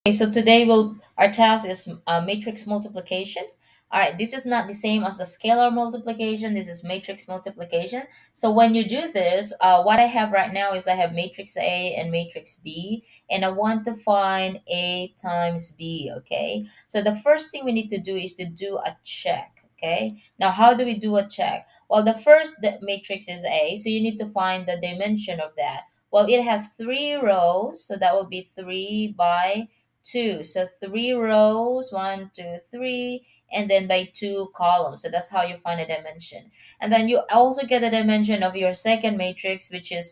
Okay, so today our task is matrix multiplication. All right, this is not the same as the scalar multiplication. This is matrix multiplication. So when you do this, what I have right now is I have matrix A and matrix B, and I want to find A times B. Okay, so the first thing we need to do is to do a check. Okay, now how do we do a check? Well, the matrix is A, so you need to find the dimension of that. Well, it has three rows, so that will be 3 by 2. So three rows, one, two, three, and then by two columns. So that's how you find a dimension. And then you also get the dimension of your second matrix, which is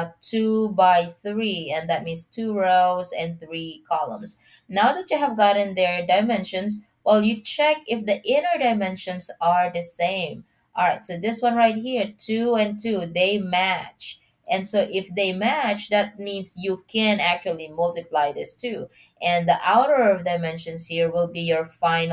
2 by 3, and that means two rows and three columns. Now that you have gotten their dimensions, well, you check if the inner dimensions are the same. All right, so this one right here, 2 and 2, they match. And so if they match, that means you can actually multiply this too. And the outer dimensions here will be your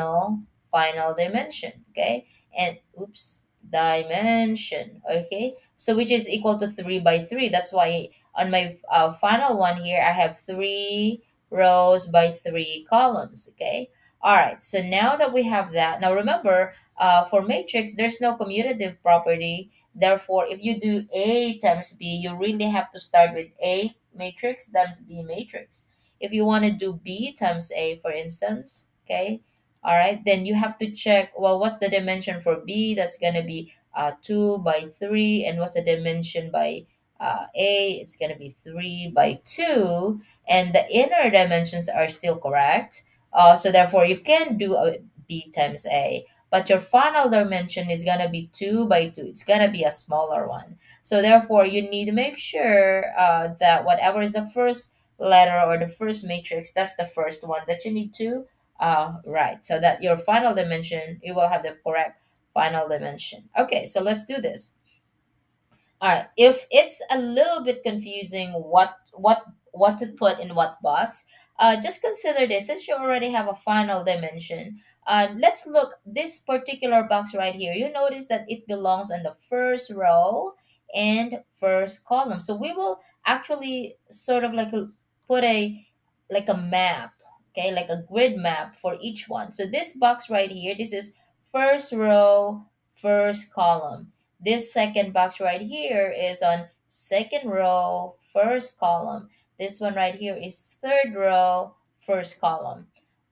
final dimension. Okay, and oops, dimension. Okay, so which is equal to 3 by 3. That's why on my final one here I have 3 rows by 3 columns. Okay, all right, so now that we have that, now remember, for matrix there's no commutative property. Therefore, if you do A times B, you really have to start with A matrix times B matrix. If you want to do B times A, for instance, okay, all right, then you have to check, well, what's the dimension for B? That's going to be 2 by 3. And what's the dimension by A? It's going to be 3 by 2. And the inner dimensions are still correct. So therefore, you can do B times A. But your final dimension is going to be 2 by 2. It's going to be a smaller one. So therefore, you need to make sure that whatever is the first letter or the first matrix, that's the first one that you need to write. So that your final dimension, you will have the correct final dimension. Okay, so let's do this. All right. If it's a little bit confusing what to put in what box, just consider this. Since you already have a final dimension, let's look this particular box right here. You notice that it belongs on the first row and first column. So we will actually sort of put a map, okay, like a grid map for each one. So this box right here, this is first row, first column. This second box right here is on second row, first column. This one right here is third row, first column.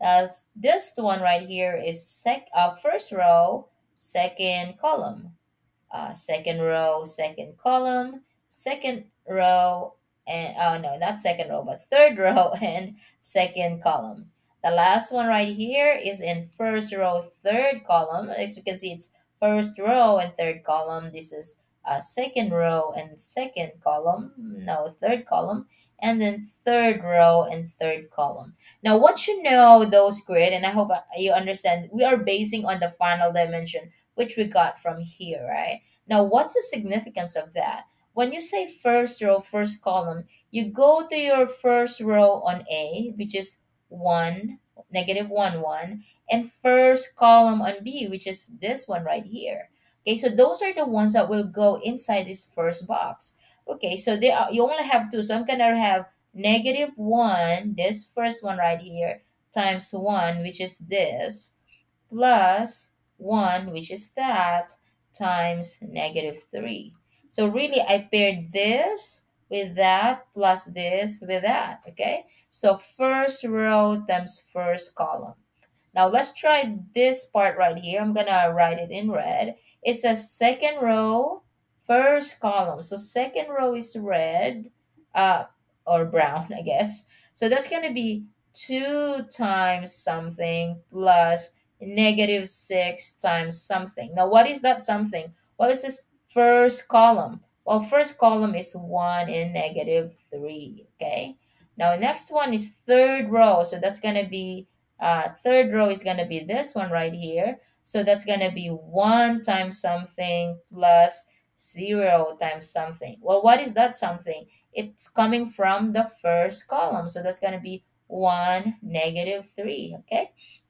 This one right here is first row, second column. Second row, second column, second row, and oh no, not second row, but third row and second column. The last one right here is in first row, third column. As you can see, it's first row and third column. This is second row and second column. No, third column. And then third row and third column. Now, once you know those grid, and I hope you understand, we are basing on the final dimension, which we got from here, right? Now, what's the significance of that? When you say first row, first column, you go to your first row on A, which is 1, negative 1, 1, and first column on B, which is this one right here. Okay, so those are the ones that will go inside this first box. Okay, so you only have two. So I'm going to have negative 1, this first one right here, times 1, which is this, plus 1, which is that, times negative 3. So really, I paired this with that plus this with that, okay? So first row times first column. Now let's try this part right here. I'm going to write it in red. It says second row, first column. So second row is red uh, or brown, I guess. So that's going to be 2 times something plus negative 6 times something. Now, what is that something? Well, it says first column. Well, first column is 1 and negative 3, okay? Now, next one is third row. So that's going to be, third row is going to be this one right here. So that's going to be 1 times something plus 0 times something. Well, what is that something? It's coming from the first column. So that's going to be 1, negative 3, okay?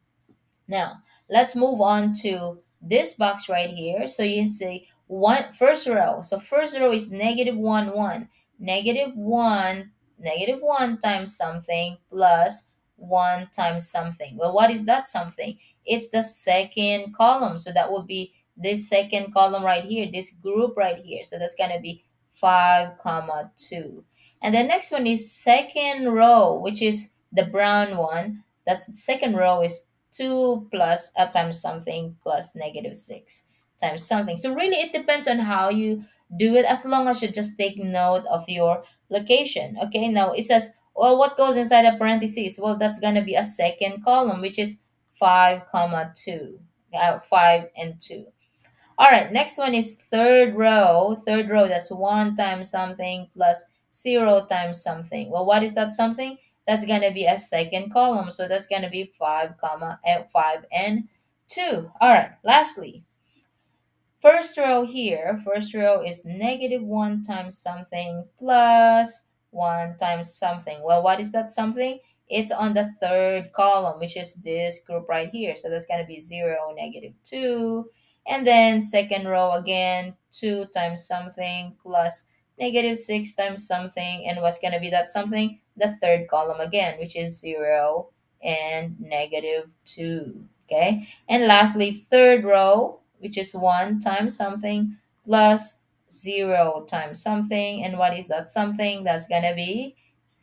Now, let's move on to this box right here. So you say first row. So first row is negative 1, 1. Negative 1 times something plus 1 times something. Well, what is that something? It's the second column. So that would be this second column right here, this group right here. So that's going to be 5 comma 2. And the next one is second row, which is the brown one. That second row is 2 plus times something plus negative 6 times something. So really it depends on how you do it, as long as you just take note of your location. Okay, now it says, well, what goes inside a parentheses? Well, that's going to be a second column, which is 5 comma 2. 5 and 2. All right, next one is third row. Third row, that's 1 times something plus 0 times something. Well, what is that something? That's going to be a second column. So that's going to be 5 comma 5 and 2. All right, lastly, first row here, first row is negative 1 times something plus 1 times something. Well, what is that something? It's on the third column, which is this group right here. So that's going to be 0, negative 2. And then second row again, 2 times something plus negative 6 times something. And what's going to be that something? The third column again, which is 0 and negative 2. Okay. And lastly, third row, which is 1 times something plus 0 times something. And what is that something? That's going to be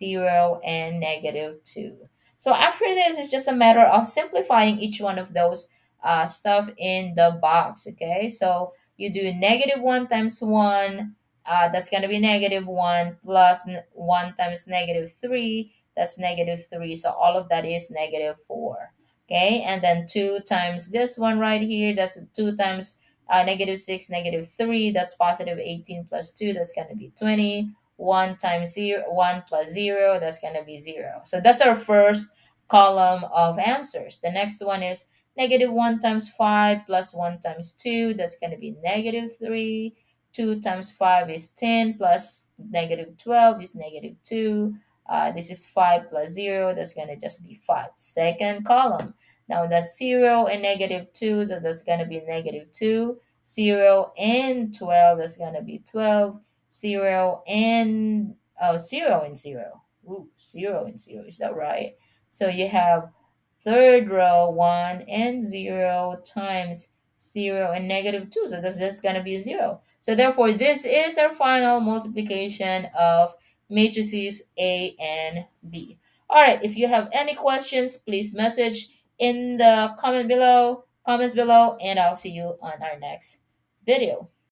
0 and negative 2. So after this, it's just a matter of simplifying each one of those stuff in the box. Okay, so you do negative 1 times 1. That's going to be negative 1 plus 1 times negative 3. That's negative 3. So all of that is negative 4. Okay, and then 2 times this one right here, that's 2 times negative 6, negative 3, that's positive 18 plus 2, that's going to be 20. 1 times 0, 1 plus 0, that's going to be 0. So that's our first column of answers. The next one is negative 1 times 5 plus 1 times 2, that's going to be negative 3. 2 times 5 is 10 plus negative 12 is negative 2. This is 5 plus 0, that's going to just be 5. Second column. Now that's 0 and negative 2, so that's going to be negative 2. 0 and 12, that's going to be 12. 0 and 0 and 0. Ooh, 0 and 0, is that right? So you have third row 1 and 0 times 0 and negative 2, so that's just going to be 0. So therefore, this is our final multiplication of matrices A and B. All right, if you have any questions, please message in the comments below, and I'll see you on our next video.